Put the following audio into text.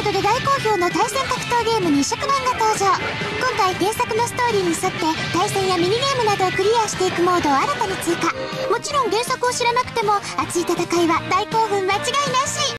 ードで大好評の対戦格闘ゲームに異色マンが登場。今回原作のストーリーに沿って対戦やミニゲームなどをクリアしていくモードを新たに追加。もちろん原作を知らなくても熱い戦いは大興奮間違いなし。